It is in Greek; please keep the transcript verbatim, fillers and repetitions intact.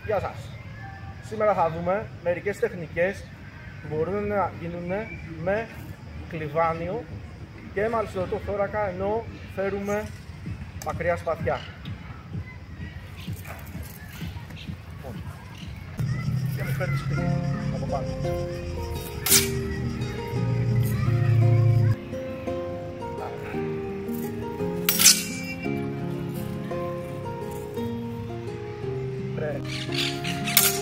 Γεια σας! Σήμερα θα δούμε μερικές τεχνικές που μπορούν να γίνουν με κλιβάνιο και με αλυσιδωτό θώρακα, ενώ φέρουμε μακριά σπαθιά. Και μου φέρνει σπίτι από πάνω. Ρε.